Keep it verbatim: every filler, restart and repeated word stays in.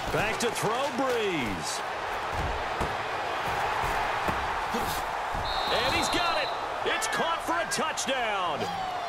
Back to throw, Breeze. And he's got it. It's caught for a touchdown.